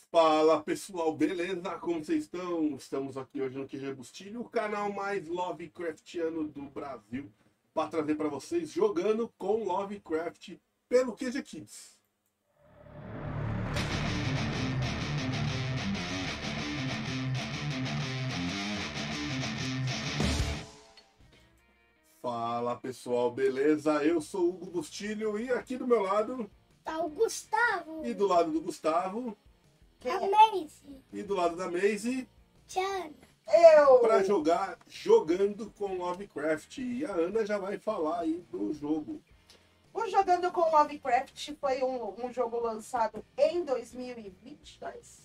Fala pessoal, beleza? Como vocês estão? Estamos aqui hoje no QG Bustilho, o canal mais Lovecraftiano do Brasil, para trazer para vocês jogando com Lovecraft pelo QG Kids. Fala pessoal, beleza? Eu sou o Hugo Bustilho e aqui do meu lado, Tá o Gustavo. e do lado do Gustavo, A Maisie. e do lado da Maisie, Tiana. para jogar jogando com Lovecraft. E a Ana já vai falar aí do jogo. O Jogando com Lovecraft foi um jogo lançado em 2022,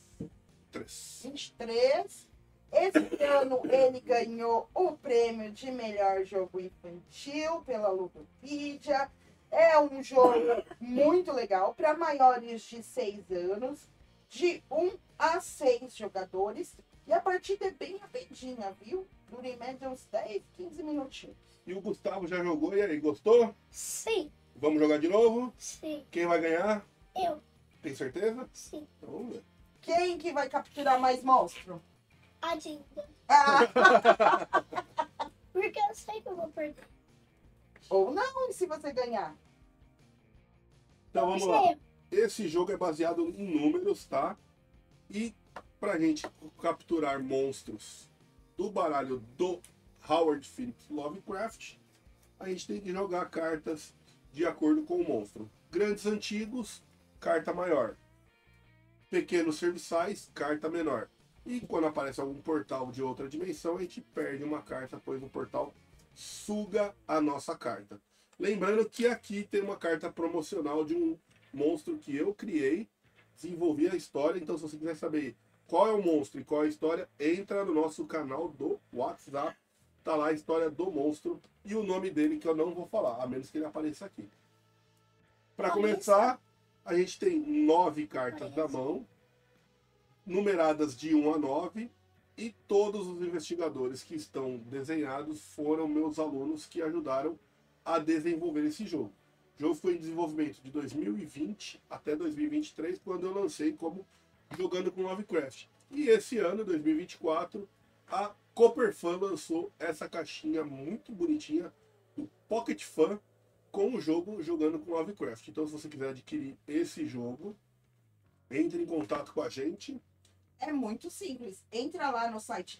23. Esse ano ele ganhou o prêmio de melhor jogo infantil pela Ludopedia. É um jogo muito legal para maiores de 6 anos, de 1 a 6 jogadores. E a partida é bem rapidinha, viu? Dura em média uns 10, 15 minutinhos. E o Gustavo já jogou, e aí, gostou? Sim. Vamos jogar de novo? Sim. Quem vai ganhar? Eu. Tem certeza? Sim. Então vamos ver. Quem que vai capturar mais monstro? A Dinda. Ah, Porque eu sei que eu vou perder. ou não, e se você ganhar? Então vamos Isso lá. aí. Esse jogo é baseado em números, tá? E pra gente capturar monstros do baralho do Howard Phillips Lovecraft, a gente tem que jogar cartas de acordo com o monstro. Grandes antigos, carta maior. Pequenos serviçais, carta menor. E quando aparece algum portal de outra dimensão, a gente perde uma carta, pois o portal suga a nossa carta. Lembrando que aqui tem uma carta promocional de um monstro que eu criei, desenvolvi a história. Então, se você quiser saber qual é o monstro e qual é a história, entra no nosso canal do WhatsApp. Tá lá a história do monstro e o nome dele, que eu não vou falar, a menos que ele apareça aqui. Para começar, a gente tem 9 cartas da mão, numeradas de 1 a 9, e todos os investigadores que estão desenhados foram meus alunos que ajudaram a desenvolver esse jogo. O jogo foi em desenvolvimento de 2020 até 2023, quando eu lancei como Jogando com Lovecraft. E esse ano, 2024, a Cooperfan lançou essa caixinha muito bonitinha do Pocket Fan com o jogo Jogando com Lovecraft. Então, se você quiser adquirir esse jogo, entre em contato com a gente. É muito simples. Entra lá no site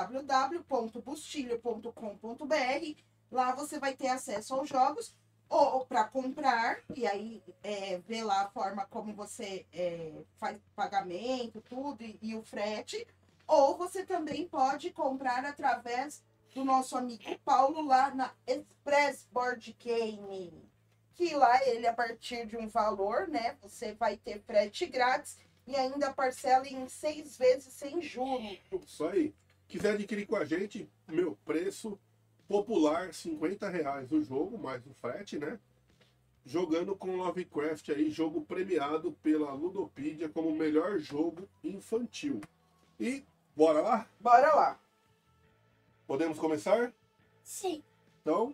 www.bustilho.com.br. Lá você vai ter acesso aos jogos ou para comprar, e aí vê lá a forma como você faz pagamento, tudo, e o frete. Ou você também pode comprar através do nosso amigo Paulo lá na Express Board Game. Que lá ele, a partir de um valor, né, você vai ter frete grátis e ainda parcela em 6 vezes sem juros. Isso aí. Quiser adquirir com a gente, meu preço popular, R$50 o jogo, mais o frete, né? Jogando com Lovecraft aí, jogo premiado pela Ludopedia como o melhor jogo infantil. E bora lá? Bora lá. Podemos começar? Sim. Então,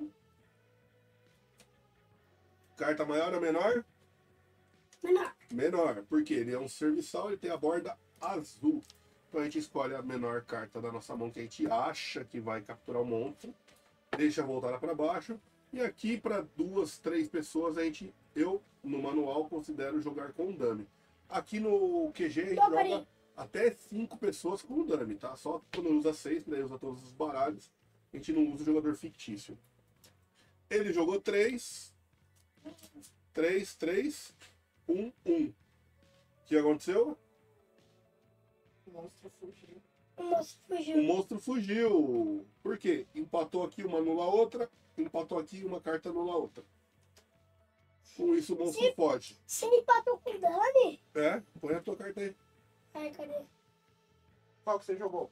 carta maior ou menor? Menor. Menor, porque ele é um serviçal, ele tem a borda azul. Então a gente escolhe a menor carta da nossa mão que a gente acha que vai capturar o monstro. Deixa voltada para baixo. E aqui para 2, 3 pessoas, eu no manual considero jogar com dummy. Aqui no QG a gente joga até 5 pessoas com dummy, tá? Só quando usa 6, daí usa todos os baralhos. A gente não usa o jogador fictício. Ele jogou 3, 3, 3, 1, 1. O que aconteceu? O monstro fugiu. O moço O fugiu. monstro fugiu. Por quê? Empatou aqui, uma anula a outra. Empatou aqui, uma carta anula a outra. Com isso o monstro foge. Se ele empatou com o Dani. É? Põe a tua carta aí. Ai, cadê? Qual que você jogou?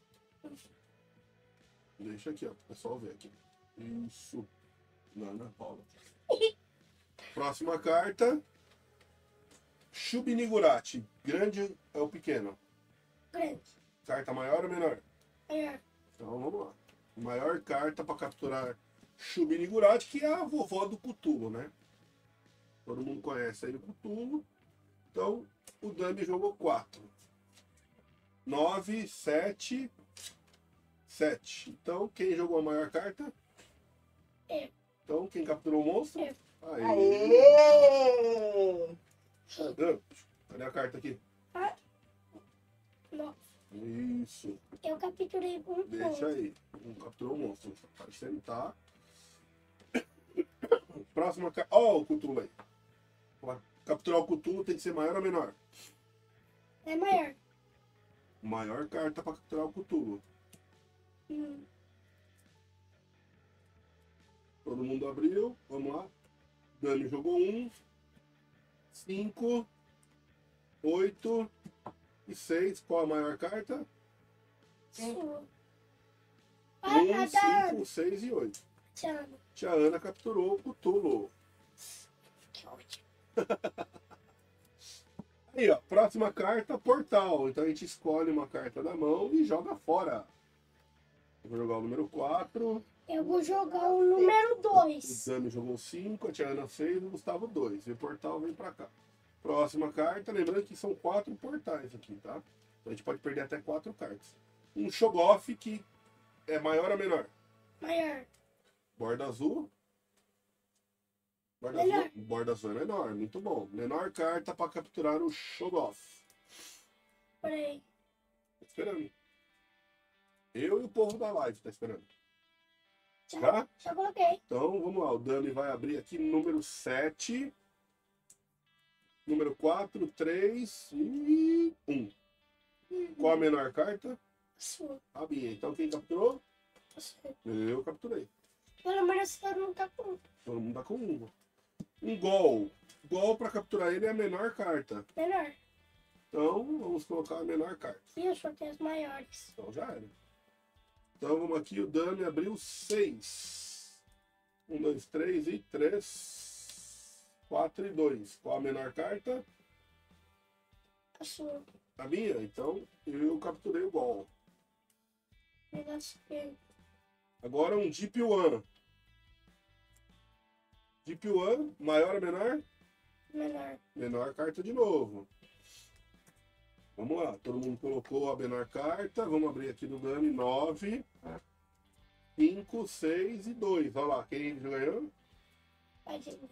Deixa aqui, ó. O pessoal ver aqui. Isso. Ana Paula. Próxima carta. Shubinigurati. Grande é o pequeno. Grande. Carta maior ou menor? Maior. Então vamos lá. Maior carta para capturar Shubinigurati, que é a vovó do Cthulhu, né? Todo mundo conhece aí o Cthulhu. Então, o Dummy jogou 4. 9, 7, 7. Então, quem jogou a maior carta? Eu. Então, quem capturou o monstro? Eu. Aê! Aê! Cadê a carta aqui? Não. Isso. Eu capturei um Deixa ponto. aí. Capturou o monstro. Pode sentar. Próxima carta. Ó, o Cthulhu aí. Pra capturar o Cthulhu tem que ser maior ou menor? É maior. Maior carta para capturar o Cthulhu. Todo mundo abriu. Vamos lá. Dani jogou 1, 5, 8 e 6. Qual a maior carta? Sua. 1, Tá. 5, 6 e 8. Tchau. Tia Ana capturou o Cthulhu. Que ótimo. Aí, ó. Próxima carta, portal. Então a gente escolhe uma carta da mão e joga fora. Eu vou jogar o número 4. Eu vou jogar o número O 2. Dani jogou 5, a Tia Ana 6 e o Gustavo 2. E o portal vem pra cá. Próxima carta, lembrando que são 4 portais aqui, tá? Então a gente pode perder até 4 cartas. Um Shogoff que é maior ou menor? Maior. Borda azul. Menor. Borda azul é menor, muito bom. Menor carta para capturar o Shogoff. Peraí. Tô esperando. Eu e o povo da live tá esperando. Já, Já? já coloquei. Então vamos lá, o Dani vai abrir aqui número 7. Número 4, 3 e 1. Qual a menor carta? Sua. A minha. Então quem capturou? Sua. Eu capturei. Pelo menos você não tá com Todo mundo tá com uma. Um Gol. Gol para capturar ele é a menor carta. menor. Então vamos colocar a menor carta. E eu sorteio as maiores. Então já era. Então vamos aqui, o Dani abriu 6. 1, 2, 3 e 3. 4 e 2. Qual a menor carta? A sua. A minha? Então eu capturei o Gol. Negócio dele. Agora um Deep One. Deep One, maior ou menor? Menor. Menor carta de novo. Vamos lá, todo mundo colocou a menor carta. Vamos abrir aqui do Dani. 9, 5, 6 e 2. Olha lá, quem ganhou? Tadinho.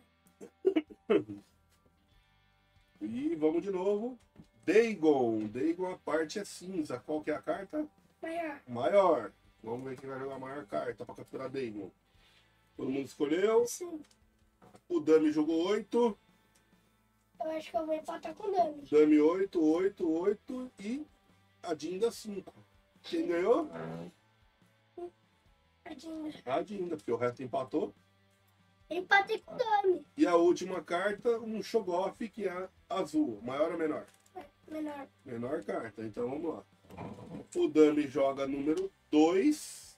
E vamos de novo. Dagon. Dagon, a parte é cinza. Qual que é a carta? Maior. Maior. Vamos ver quem vai jogar a maior carta para capturar Dagon. Todo mundo escolheu. Sim. O Dami jogou 8. Eu acho que eu vou empatar com o Dani. Dami 8, 8, 8 e a Dinda 5. Quem ganhou? Tadinho. A Dinda, porque o resto empatou. Empatei com o Dani. E a última carta, um Shogoff, que é azul. Maior ou menor? Menor. Menor carta. Então vamos lá. O Dami joga número 2,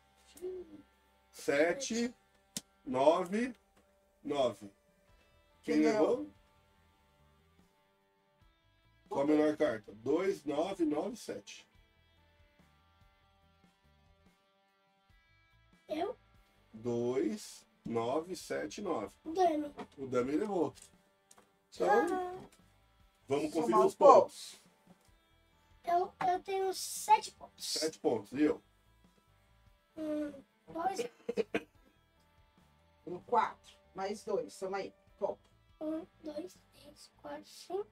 7, 9, 9. Quem levou? Qual a menor carta? 2, 9, 9, 7. Eu? 2, 9, 7, 9. O Dani. O Dami levou. Então, Ah, vamos conferir Somar os os pontos. pontos. eu tenho 7 pontos. 7 pontos. E eu? 2, Tem 4, mais 2, soma aí. Bom, 1, 2, 3, 4, 5.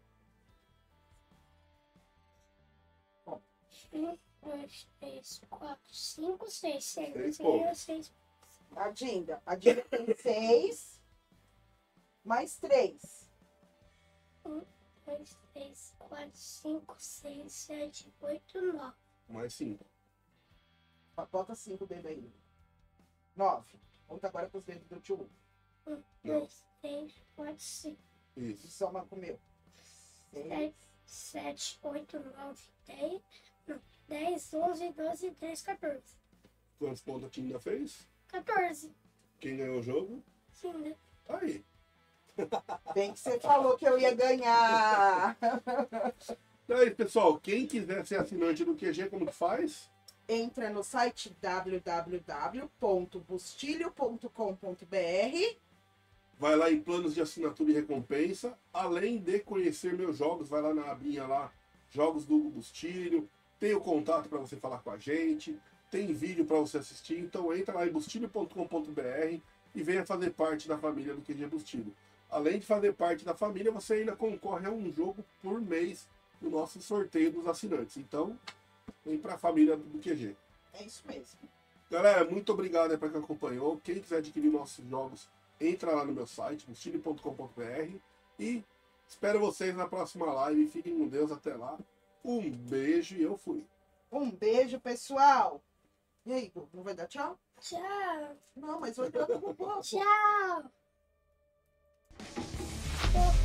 1, 2, 3, 4, 5, 6. 6 pontos. 6. a Dinda tem 6, mais 3. 1, 2, 3, 4, 5, 6, 7, 8, 9. Mais 5. Bota 5 dedos aí. 9. Conta agora com os dedos do tio. 1, 2, 3, 4, 5, E Isso. soma com o meu. 6. 7, 8, 9, 10. Não, 10, 11, 12, 13, 14. Quantos pontos a Tinda fez? 14. Quem ganhou o jogo? Sim, né? Tá aí. Bem que você falou que eu ia ganhar. Então é isso, pessoal. Quem quiser ser assinante do QG, como que faz? Entra no site www.bustilho.com.br. Vai lá em planos de assinatura e recompensa. Além de conhecer meus jogos, vai lá na abinha lá, jogos do Bustilho. tem o contato para você falar com a gente, tem vídeo para você assistir, então entra lá em bustilho.com.br e venha fazer parte da família do QG Bustilho. Além de fazer parte da família, você ainda concorre a um jogo por mês no nosso sorteio dos assinantes. Então, vem para a família do QG. É isso mesmo. Galera, muito obrigado para quem acompanhou. Quem quiser adquirir nossos jogos, entra lá no meu site, bustilho.com.br, e espero vocês na próxima live. Fiquem com Deus até lá. Um beijo e eu fui. Um beijo, pessoal. E aí, Gu, não vai dar tchau? Tchau. Não, mas vai dar um pouco. Tchau.